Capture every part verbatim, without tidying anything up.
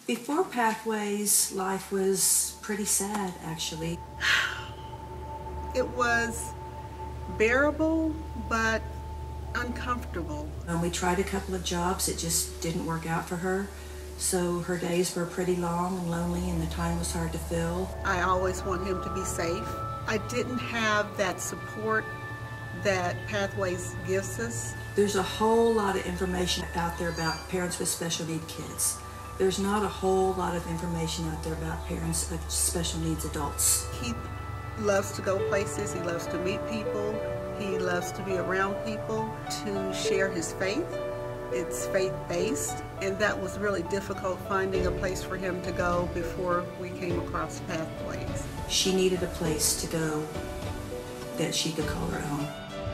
Before Pathways, life was pretty sad, actually. It was bearable, but uncomfortable. Um, we tried a couple of jobs, it just didn't work out for her. So her days were pretty long and lonely, and the time was hard to fill. I always want him to be safe. I didn't have that support that Pathways gives us. There's a whole lot of information out there about parents with special need kids. There's not a whole lot of information out there about parents of special needs adults. He loves to go places, he loves to meet people, he loves to be around people, to share his faith. It's faith-based, and that was really difficult finding a place for him to go before we came across Pathways. She needed a place to go that she could call her own.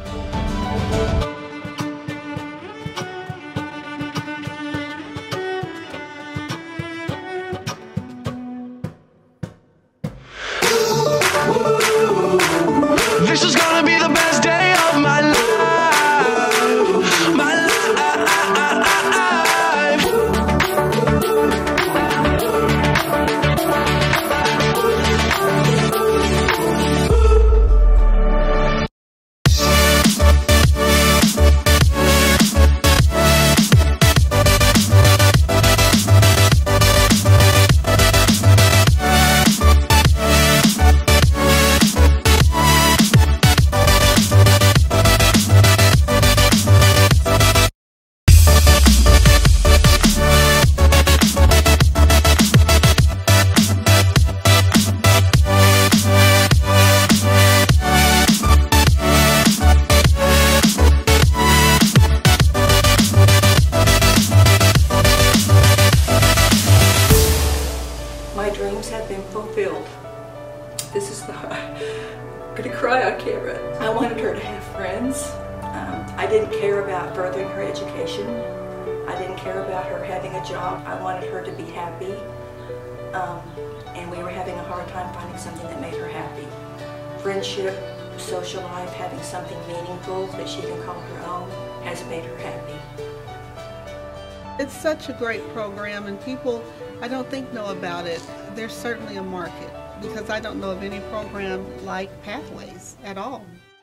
This is gonna be the best day of my life, my life. My dreams have been fulfilled. This is the, I'm gonna cry on camera. I wanted her to have friends. Um, I didn't care about furthering her education. I didn't care about her having a job. I wanted her to be happy. Um, and we were having a hard time finding something that made her happy. Friendship, social life, having something meaningful that she can call her own has made her happy. It's such a great program, and people, I don't think, know about it. There's certainly a market, because I don't know of any program like Pathways at all.